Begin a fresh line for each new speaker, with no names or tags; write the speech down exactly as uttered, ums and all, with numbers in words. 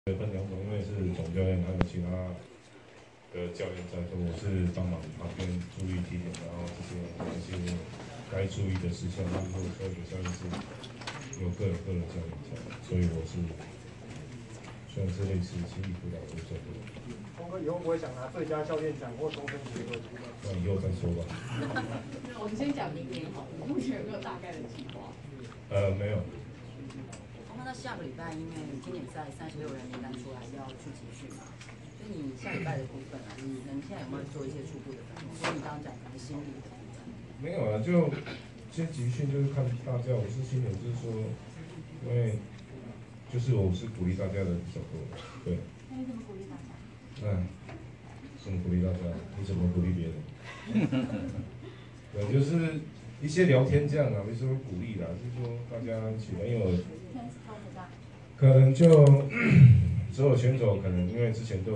分两种，因为是总教练还有其他的教练在，所以我是帮忙旁边注意提点，然后这些一些该注意的事项，就是说所有的教练是有各有各的教练在，所以我是算是类似心理辅导的角度。
峰哥以后不会想拿最佳教练奖或终身学合金吗？
那以后再说吧。
我们先讲明年好了，目前有没有大概的计划？
呃，没有。
那下个礼拜，因为今年在三十六人名单出来要去集训嘛，所以你下礼拜的部分啊，你能现在有没有做一些初步的分析？所以你刚刚讲可能心理的部分。
没有啊，就先集训就是看大家，我是心里就是说，因为就是我是鼓励大家的角度，对。
那你怎么鼓励大家？
嗯，怎么鼓励大家？你怎么鼓励别人？对，就是一些聊天这样啊，不是说鼓励啦，就是说大家一起来，因为我可能就所有选手可能因为之前都。